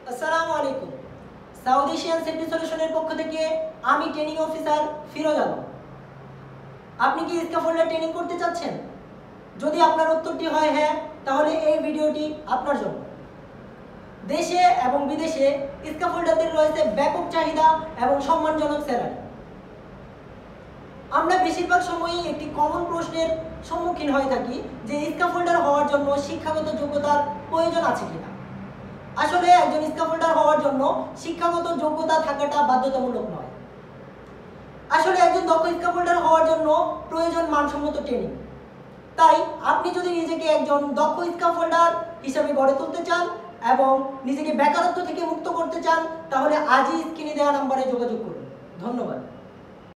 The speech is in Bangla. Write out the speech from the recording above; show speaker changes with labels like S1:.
S1: আসসালামু আলাইকুম। সাউথ এশিয়ান সেফটি সলিউশনের পক্ষ থেকে আমি ট্রেনিং অফিসার ফিরোজ আলম। আপনি কি স্ক্যাফোল্ডার ট্রেনিং করতে চাচ্ছেন? যদি আপনার উত্তরটি হয় হ্যাঁ, তাহলে এই ভিডিওটি আপনার জন্য। দেশে এবং বিদেশে স্ক্যাফোল্ডারদের রয়েছে ব্যাপক চাহিদা এবং সম্মানজনক স্যালারি। আমরা বেশিরভাগ সময়ই একটি কমন প্রশ্নের সম্মুখীন হয়ে থাকি যে স্ক্যাফোল্ডার হওয়ার জন্য শিক্ষাগত যোগ্যতার প্রয়োজন আছে কিনা। আসলে একজন স্ক্যাফোল্ডার হওয়ার জন্য শিক্ষাগত যোগ্যতা থাকাটা বাধ্যতামূলক নয়। আসলে একজন দক্ষ স্ক্যাফোল্ডার হওয়ার জন্য প্রয়োজন মানসম্মত ট্রেনিং। তাই আপনি যদি নিজেকে একজন দক্ষ স্ক্যাফোল্ডার হিসেবে গড়ে তুলতে চান এবং নিজেকে বেকারত্ব থেকে মুক্ত করতে চান, তাহলে আজই স্ক্রিনে দেওয়া নম্বরে যোগাযোগ করুন। ধন্যবাদ।